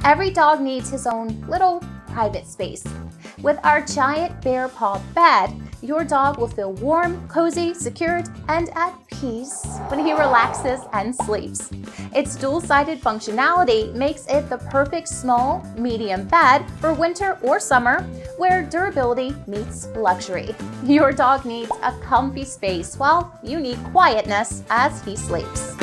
Every dog needs his own little private space. With our giant Bear Paw Bed, your dog will feel warm, cozy, secured, and at peace when he relaxes and sleeps. Its dual-sided functionality makes it the perfect small, medium bed for winter or summer, where durability meets luxury. Your dog needs a comfy space while you need quietness as he sleeps.